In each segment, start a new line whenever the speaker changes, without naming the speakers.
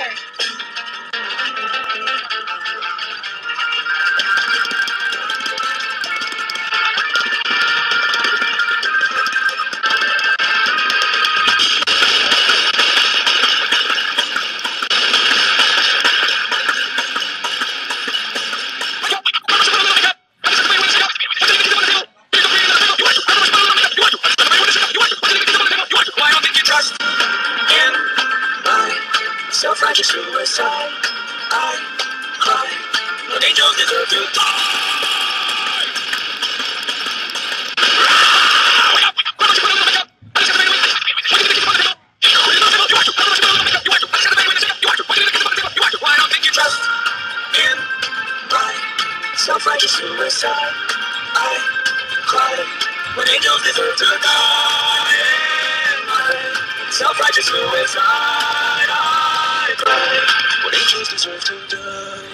Self-righteous suicide. I cry when angels deserve to die. Why don't think you trust in my self-righteous suicide? I cry when angels deserve to die. In my self-righteous suicide. I cry when angels deserve to die.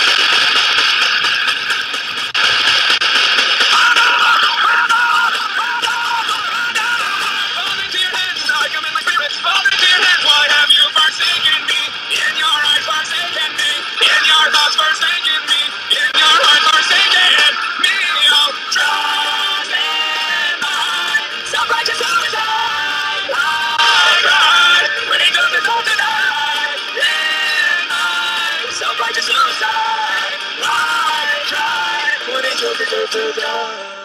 Why have you forsaken me? In your eyes forsaken me. In your thoughts forsaken me. In your heart forsaken me. Oh, trust in my self-righteous suicide. I cried when angels deserve to die. In my self-righteous suicide. I cried when angels deserve to die.